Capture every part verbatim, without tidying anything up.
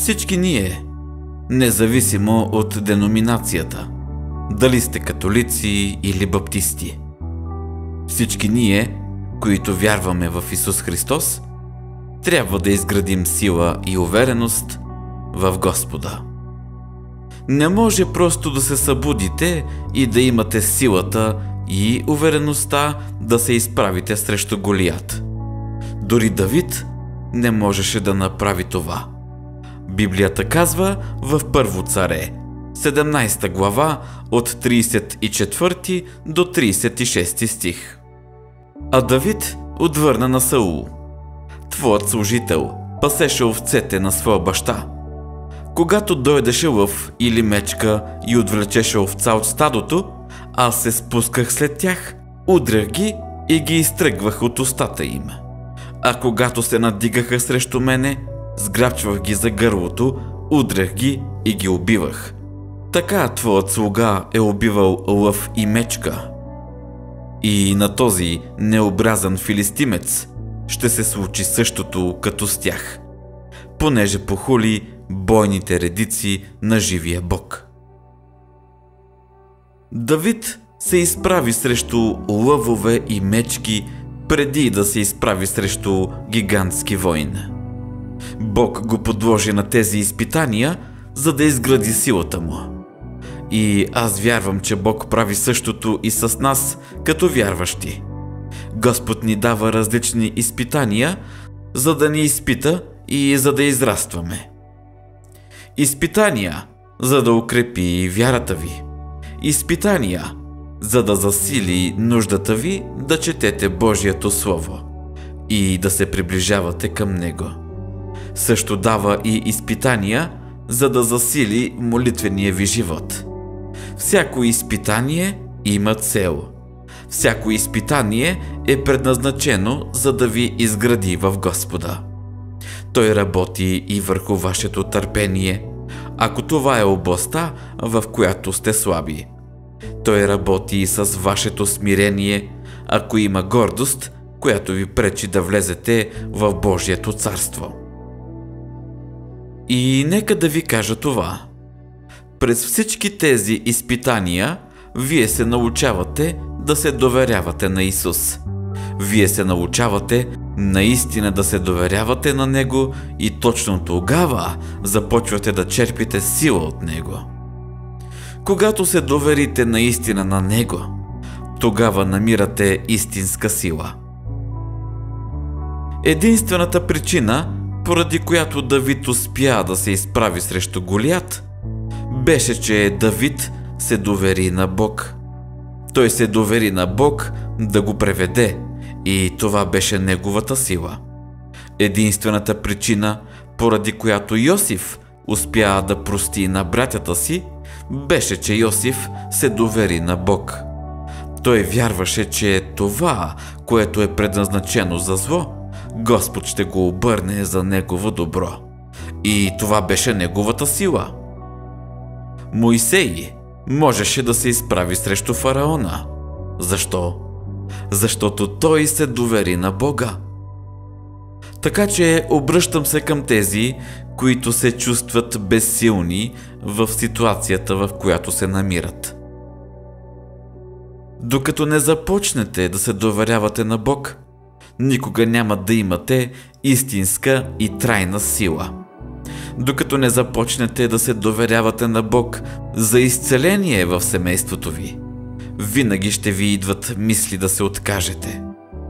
Всички ние, независимо от деноминацията, дали сте католици или баптисти, всички ние, които вярваме в Исус Христос, трябва да изградим сила и увереност в Господа. Не може просто да се събудите и да имате силата и увереността да се изправите срещу Голиат. Дори Давид не можеше да направи това. Библията казва в Първо царе, седемнайсета глава, от трийсет и четвърти до трийсет и шести стих. А Давид отвърна на Саул: твоят служител пасеше овцете на своя баща. Когато дойдеше лъв или мечка и отвлечеше овца от стадото, аз се спусках след тях, удрях ги и ги изтръгвах от устата им. А когато се надигаха срещу мене, сграбчвах ги за гърлото, удрях ги и ги убивах. Така твоят слуга е убивал лъв и мечка. И на този необразен филистимец ще се случи същото като с тях, понеже похули бойните редици на живия Бог. Давид се изправи срещу лъвове и мечки преди да се изправи срещу гигантски войн. Бог го подложи на тези изпитания, за да изгради силата му. И аз вярвам, че Бог прави същото и с нас, като вярващи. Господ ни дава различни изпитания, за да ни изпита и за да израстваме. Изпитания, за да укрепи вярата ви. Изпитания, за да засили нуждата ви да четете Божието Слово и да се приближавате към Него. Също дава и изпитания, за да засили молитвения ви живот. Всяко изпитание има цел. Всяко изпитание е предназначено, за да ви изгради в Господа. Той работи и върху вашето търпение, ако това е областта, в която сте слаби. Той работи и с вашето смирение, ако има гордост, която ви пречи да влезете в Божието царство. И нека да ви кажа това. През всички тези изпитания, вие се научавате да се доверявате на Исус. Вие се научавате наистина да се доверявате на Него и точно тогава започвате да черпите сила от Него. Когато се доверите наистина на Него, тогава намирате истинска сила. Единствената причина, поради която Давид успя да се изправи срещу Голиат, беше, че Давид се довери на Бог. Той се довери на Бог да го преведе и това беше неговата сила. Единствената причина, поради която Йосиф успя да прости на братята си, беше, че Йосиф се довери на Бог. Той вярваше, че това, което е предназначено за зло, Господ ще го обърне за негово добро. И това беше неговата сила. Моисей можеше да се изправи срещу фараона. Защо? Защото той се довери на Бога. Така че обръщам се към тези, които се чувстват безсилни в ситуацията, в която се намират. Докато не започнете да се доверявате на Бог, никога няма да имате истинска и трайна сила. Докато не започнете да се доверявате на Бог за изцеление в семейството ви, винаги ще ви идват мисли да се откажете.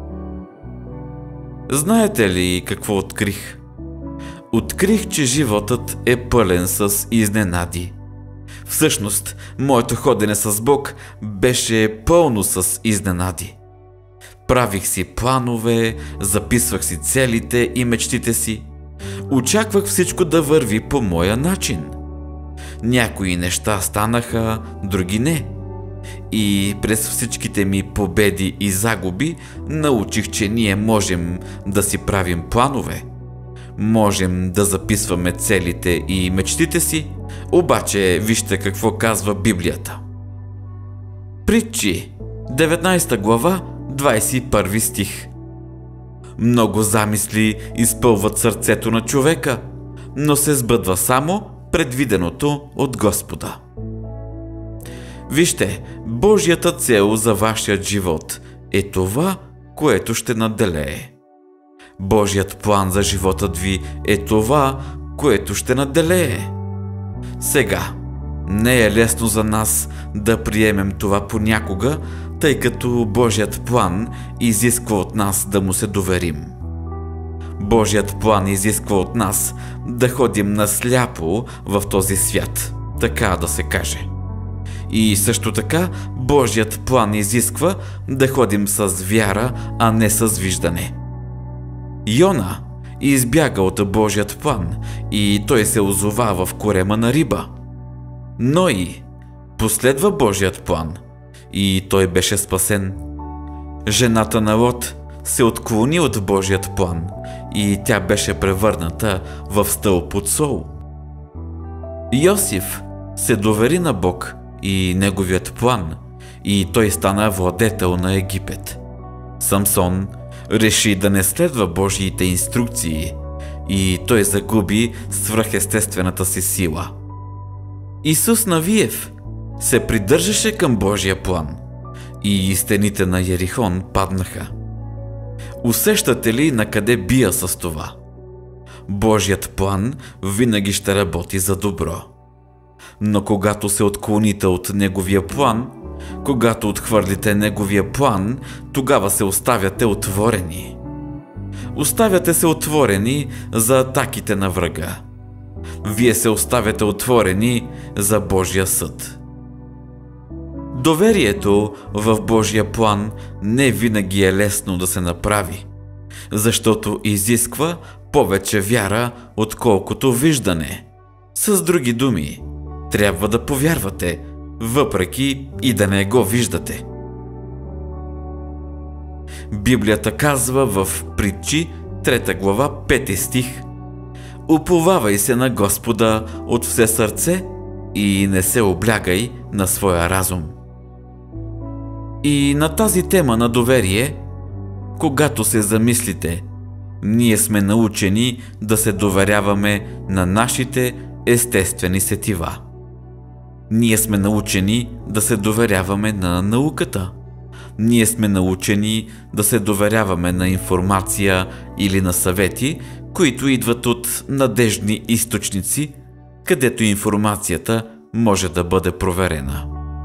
Знаете ли какво открих? Открих, че животът е пълен с изненади. Всъщност, моето ходене с Бог беше пълно с изненади. Правих си планове, записвах си целите и мечтите си. Очаквах всичко да върви по моя начин. Някои неща станаха, други не. И през всичките ми победи и загуби научих, че ние можем да си правим планове. Можем да записваме целите и мечтите си, обаче вижте какво казва Библията. Притчи, деветнайсета глава, двайсет и първи стих. Много замисли изпълват сърцето на човека, но се сбъдва само предвиденото от Господа. Вижте, Божията цел за вашият живот е това, което ще надделее. Божият план за животът ви е това, което ще надделее. Сега, не е лесно за нас да приемем това понякога, тъй като Божият план изисква от нас да му се доверим. Божият план изисква от нас да ходим насляпо в този свят, така да се каже. И също така Божият план изисква да ходим с вяра, а не с виждане. Йона избяга от Божият план и той се озова в корема на риба. Ной последва Божият план и той беше спасен. Жената на Лот се отклони от Божият план и тя беше превърната в стълб от сол. Йосиф се довери на Бог и неговият план и той стана владетел на Египет. Самсон реши да не следва Божиите инструкции и той загуби свръхестествената си сила. Исус Навиев се придържаше към Божия план и стените на Ерихон паднаха. Усещате ли на къде бия с това? Божият план винаги ще работи за добро. Но когато се отклоните от неговия план, когато отхвърлите неговия план, тогава се оставяте отворени. Оставяте се отворени за атаките на врага. Вие се оставяте отворени за Божия съд. Доверието в Божия план не винаги е лесно да се направи, защото изисква повече вяра, отколкото виждане. С други думи, трябва да повярвате, въпреки и да не го виждате. Библията казва в Притчи, трета глава, пети стих: „Уповавай се на Господа от все сърце и не се облягай на своя разум“. И на тази тема на доверие, когато се замислите, ние сме научени да се доверяваме на нашите естествени сетива. Ние сме научени да се доверяваме на науката. Ние сме научени да се доверяваме на информация или на съвети, които идват от надеждни източници, където информацията може да бъде проверена.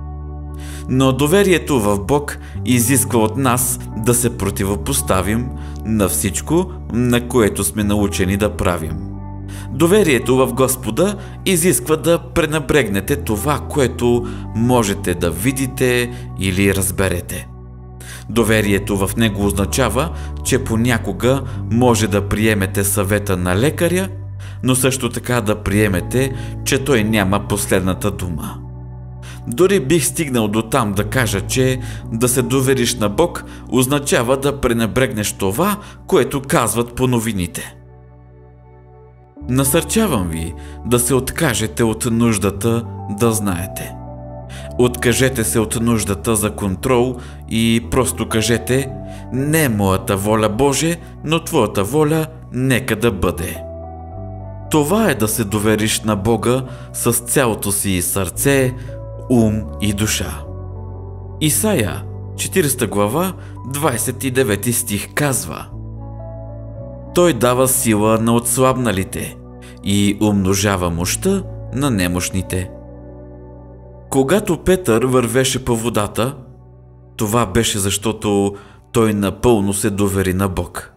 Но доверието в Бог изисква от нас да се противопоставим на всичко, на което сме научени да правим. Доверието в Господа изисква да пренебрегнете това, което можете да видите или разберете. Доверието в Него означава, че понякога може да приемете съвета на лекаря, но също така да приемете, че той няма последната дума. Дори бих стигнал до там да кажа, че да се довериш на Бог означава да пренебрегнеш това, което казват по новините. Насърчавам ви да се откажете от нуждата да знаете. Откажете се от нуждата за контрол и просто кажете: „Не е моята воля, Боже, но Твоята воля нека да бъде“. Това е да се довериш на Бога с цялото си сърце, ум и душа. Исаия, четиридесета глава, двадесет и девети стих казва: „Той дава сила на отслабналите и умножава мощта на немощните“. Когато Петър вървеше по водата, това беше защото той напълно се довери на Бог.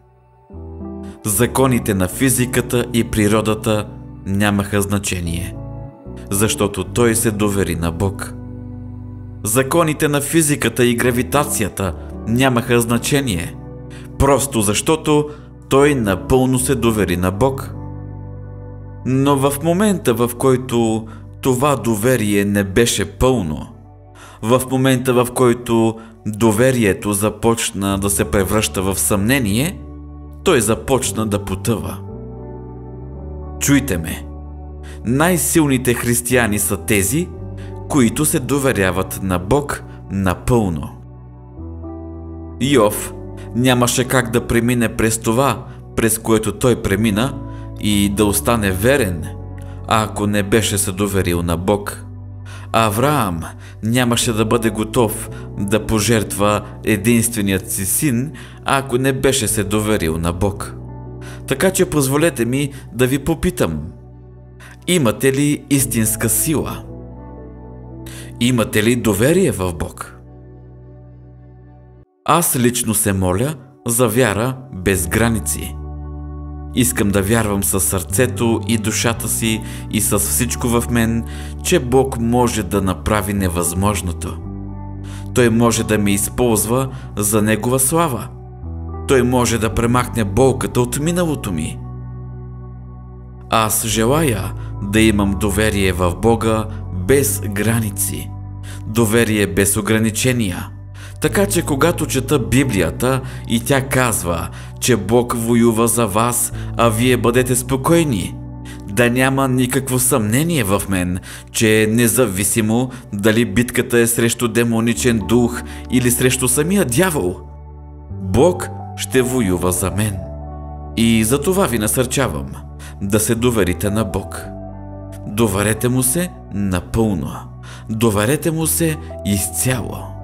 Законите на физиката и природата нямаха значение, защото той се довери на Бог. Законите на физиката и гравитацията нямаха значение, просто защото той напълно се довери на Бог. Но в момента, в който това доверие не беше пълно, в момента, в който доверието започна да се превръща в съмнение, той започна да потъва. Чуйте ме, най-силните християни са тези, които се доверяват на Бог напълно. Йов нямаше как да премине през това, през което той премина, и да остане верен, ако не беше се доверил на Бог. Авраам нямаше да бъде готов да пожертва единственият си син, ако не беше се доверил на Бог. Така че позволете ми да ви попитам: имате ли истинска сила? Имате ли доверие в Бог? Аз лично се моля за вяра без граници. Искам да вярвам със сърцето и душата си и с всичко в мен, че Бог може да направи невъзможното. Той може да ме използва за Негова слава. Той може да премахне болката от миналото ми. Аз желая да имам доверие в Бога без граници, доверие без ограничения. Така че когато чета Библията и тя казва, че Бог воюва за вас, а вие бъдете спокойни, да няма никакво съмнение в мен, че независимо дали битката е срещу демоничен дух или срещу самия дявол, Бог ще воюва за мен. И за това ви насърчавам да се доверите на Бог. Доверете му се напълно. Доверете му се изцяло.